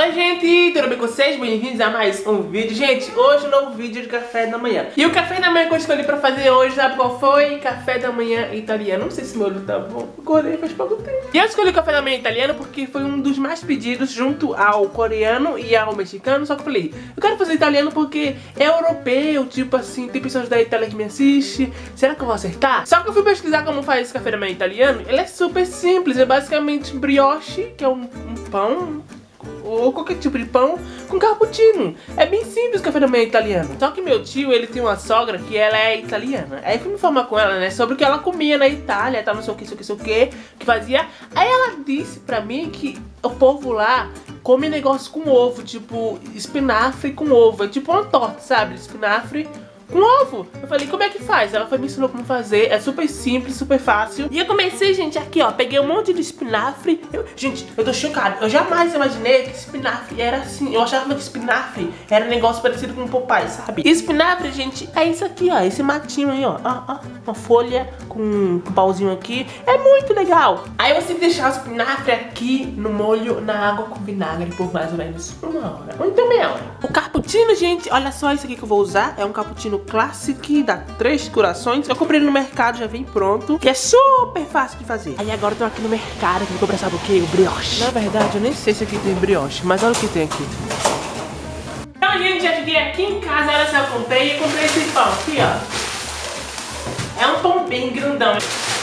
Oi gente, tudo bem com vocês? Bem-vindos a mais um vídeo. Gente, hoje um novo vídeo de café da manhã. E o café da manhã que eu escolhi pra fazer hoje, sabe qual foi? Café da manhã italiano. Não sei se meu olho tá bom, acordei faz pouco tempo. E eu escolhi o café da manhã italiano porque foi um dos mais pedidos junto ao coreano e ao mexicano. Só que eu falei, eu quero fazer italiano porque é europeu, tipo assim, tem pessoas da Itália que me assistem. Será que eu vou acertar? Só que eu fui pesquisar como faz esse café da manhã italiano. Ele é super simples, é basicamente brioche, que é um pão ou qualquer tipo de pão com cappuccino. É bem simples o café da manhã italiano. Só que meu tio, ele tem uma sogra que ela é italiana. Aí eu fui me informar com ela, né, sobre o que ela comia na Itália, tá, não sei o que fazia. Aí ela disse pra mim que o povo lá come negócio com ovo, tipo espinafre com ovo. É tipo uma torta, sabe? Espinafre com ovo. Eu falei, como é que faz? Ela foi me ensinou como fazer. É super simples, super fácil. E eu comecei, gente, aqui, ó. Peguei um monte de espinafre. Gente, eu tô chocado. Eu jamais imaginei que espinafre era assim. Eu achava que espinafre era um negócio parecido com um Popeye, sabe? E espinafre, gente, é isso aqui, ó. Esse matinho aí, ó. Uma folha com um pauzinho aqui. É muito legal. Aí você deixar o espinafre aqui no molho, na água com vinagre por mais ou menos uma hora. Ou então meia hora. O cappuccino, gente, olha só isso aqui que eu vou usar. É um cappuccino Classic da Três Corações. Eu comprei no mercado, já vem pronto, que é super fácil de fazer. Aí agora eu tô aqui no mercado, que eu vou comprar, sabe o que? O brioche. Na verdade, eu nem sei se aqui tem brioche, mas olha o que tem aqui. Então, gente, já cheguei aqui em casa, olha só, eu comprei esse pão aqui, ó. É um pão bem grandão.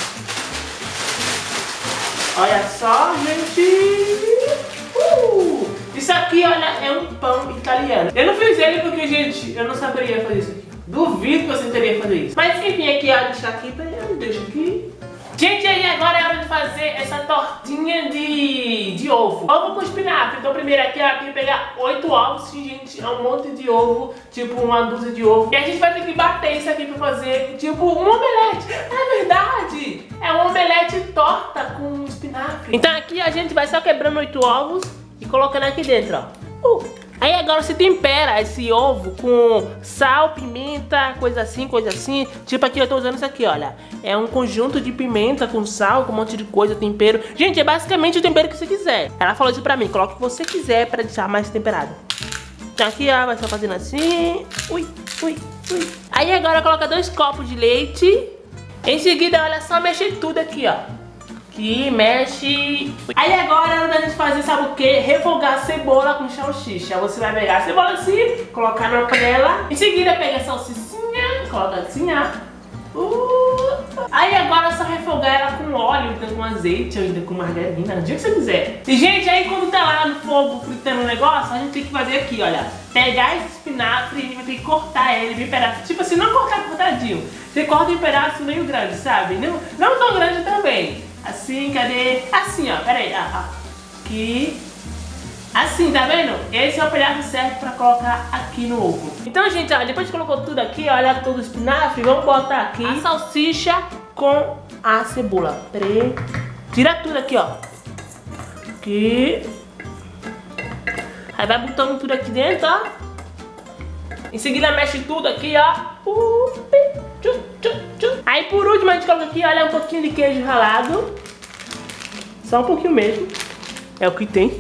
Olha só, gente. Isso aqui, olha, é um pão italiano. Eu não fiz ele porque, gente, eu não saberia fazer isso aqui. Duvido que você teria fazer isso. Mas enfim, aqui, ó, deixa aqui, deixa aqui. Gente, aí agora é hora de fazer essa tortinha de ovo. Ovo com espinafre. Então primeiro aqui, ó, eu queria pegar 8 ovos, gente, é um monte de ovo, tipo uma dúzia de ovo. E a gente vai ter que bater isso aqui pra fazer, tipo, um omelete. É verdade! É um omelete torta com espinafre. Então aqui a gente vai só quebrando 8 ovos e colocando aqui dentro, ó. Aí agora você tempera esse ovo com sal, pimenta, coisa assim. Tipo aqui eu tô usando isso aqui, olha. É um conjunto de pimenta com sal, com um monte de coisa, tempero. Gente, é basicamente o tempero que você quiser. Ela falou isso pra mim, coloca o que você quiser pra deixar mais temperado. Então aqui, ó, vai só fazendo assim. Ui. Aí agora coloca 2 copos de leite. Em seguida, olha só, mexe tudo aqui, ó. Que mexe. Aí agora é hora da gente fazer, sabe o que? Refogar a cebola com salsicha. Você vai pegar a cebola assim, colocar na panela. Em seguida pega a salsichinha, coloca assim, ó. Aí agora é só refogar ela com óleo, então com azeite ou ainda com margarina, do dia que você quiser. E gente, aí quando tá lá no fogo fritando o negócio, a gente tem que fazer aqui, olha. Pegar esse espinafre e a gente vai ter que cortar ele em pedaços. Tipo assim, não cortar cortadinho. Você corta em pedaços meio grandes, sabe? Não tão grande também. Assim, cadê? Assim, ó, peraí, aqui. Assim, tá vendo? Esse é o pedaço certo pra colocar aqui no ovo. Então, gente, ó, depois que colocou tudo aqui, olha, todo o espinafre, vamos botar aqui a salsicha com a cebola. Peraí. Tira tudo aqui, ó. Aqui. Aí vai botando tudo aqui dentro, ó. Em seguida mexe tudo aqui, ó. Aí por último a gente coloca aqui, olha, um pouquinho de queijo ralado. Só um pouquinho mesmo. É o que tem.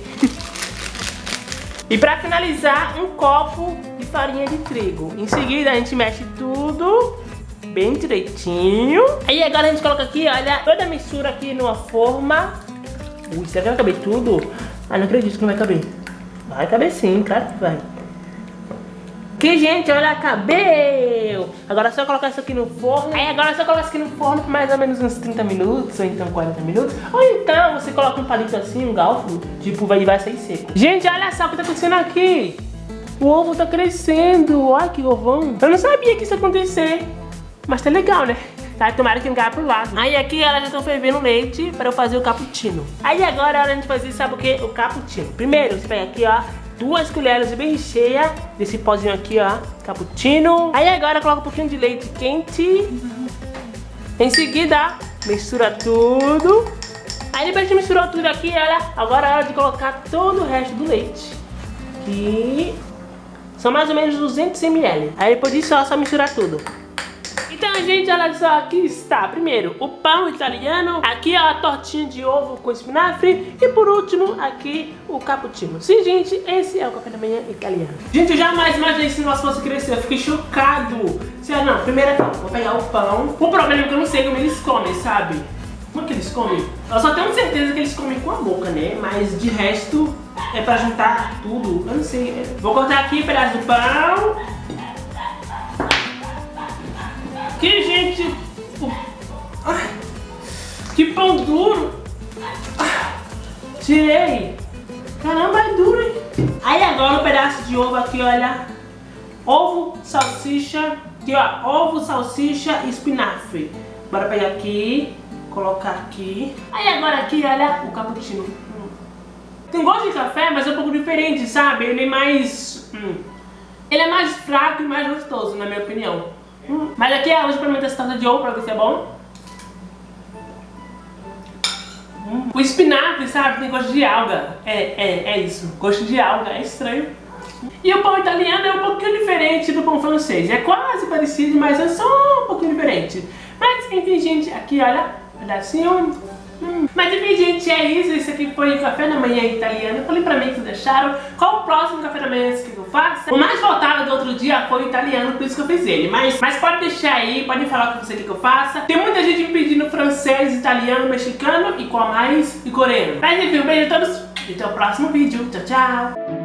E pra finalizar, um copo de farinha de trigo. Em seguida a gente mexe tudo bem direitinho. Aí agora a gente coloca aqui, olha, toda a mistura aqui numa forma. Será que vai caber tudo? Ah, não acredito que não vai caber. Vai caber sim, claro que vai. Aqui, gente, olha, cabeu! Agora é só colocar isso aqui no forno. Aí agora é só colocar isso aqui no forno por mais ou menos uns 30 minutos, ou então 40 minutos. Ou então você coloca um palito assim, um galfo, tipo, vai sair seco. Gente, olha só o que tá acontecendo aqui. O ovo tá crescendo. Olha que ovão. Eu não sabia que isso ia acontecer. Mas tá legal, né? Tá, tomara que não caia pro lado. Aí aqui elas já estão fervendo leite para eu fazer o cappuccino. Aí agora é hora de fazer, sabe o que? O cappuccino. Primeiro, você pega aqui, ó, 2 colheres bem cheias desse pozinho aqui, ó, cappuccino. Aí agora coloca um pouquinho de leite quente. Em seguida, mistura tudo. Aí depois que misturou tudo aqui, olha, agora é hora de colocar todo o resto do leite. Que são mais ou menos 200 ml. Aí depois disso, ó, só misturar tudo. Então, gente, olha só, aqui está. Primeiro, o pão italiano. Aqui, ó, a tortinha de ovo com espinafre. E por último, aqui, o cappuccino. Sim, gente, esse é o café da manhã italiano. Gente, eu jamais imaginei se nós fosse crescer. Eu fiquei chocado. Não, primeiro aqui, vou pegar o pão. O problema é que eu não sei como eles comem, sabe? Como é que eles comem? Eu só tenho certeza que eles comem com a boca, né? Mas de resto, é pra juntar tudo. Eu não sei. Vou cortar aqui um pedaço do pão. Que, gente... Que pão duro. Tirei. Caramba, é duro, hein? Aí agora um pedaço de ovo aqui, olha. Ovo, salsicha. Aqui, ó. Ovo, salsicha e espinafre. Bora pegar aqui. Colocar aqui. Aí agora aqui, olha, o cappuccino. Tem gosto de café, mas é um pouco diferente, sabe? Ele é mais... Ele é mais fraco e mais gostoso, na minha opinião. Mas aqui hoje experimenta essa taça de ovo pra ver se é bom. O espinafre, sabe? Tem gosto de alga. É isso. Gosto de alga. É estranho. E o pão italiano é um pouquinho diferente do pão francês. É quase parecido, mas é só um pouquinho diferente. Mas enfim, gente, aqui olha, pedacinho. Mas enfim, gente, é isso. Esse aqui foi o café da manhã italiano. Falei pra mim que vocês acharam. Qual o próximo café da manhã que eu faço? O mais votado do outro dia foi o italiano, por isso que eu fiz ele. Mas pode deixar aí, pode falar com você o que eu faça. Tem muita gente me pedindo francês, italiano, mexicano e qual mais? E coreano. Mas enfim, um beijo a todos e até o próximo vídeo. Tchau, tchau!